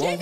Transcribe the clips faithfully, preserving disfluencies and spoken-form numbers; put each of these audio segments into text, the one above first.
Whoa.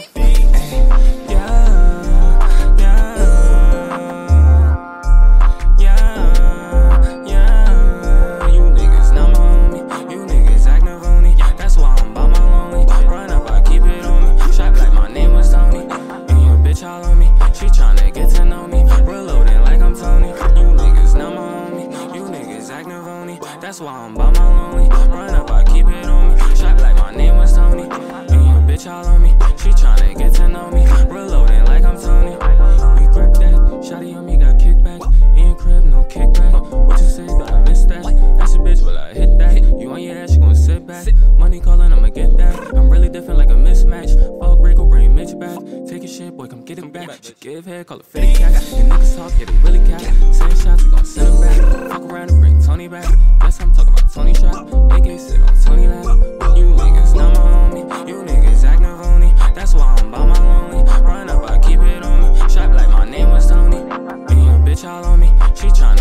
That's why I'm by my lonely. Run up, I keep it on me. Shot like my name was Tony. And your bitch all on me. She tryna get to know me. Reloading like I'm Tony. We grip that. Shotty on me got kickback. In crib, no kickback. What you say, but I missed that. That's a bitch, will I hit that? You on your ass, you gon' sit back. Money calling, I'ma get that. I'm really different like a mismatch. Fuck Rico, bring Mitch back. Take your shit, boy, come get it back. She give head, call it fitty cat. Your niggas talk, yeah, they really cap. Send shots, we gon' send them back. Fuck around and bring Tony back. Guess I'm talking about Tony shot. A K sit on Tony lap. You niggas not my homie. You niggas acting phony. That's why I'm by my lonely. Run up, I keep it on me. Shot like my name was Tony. And your bitch all on me. She tryna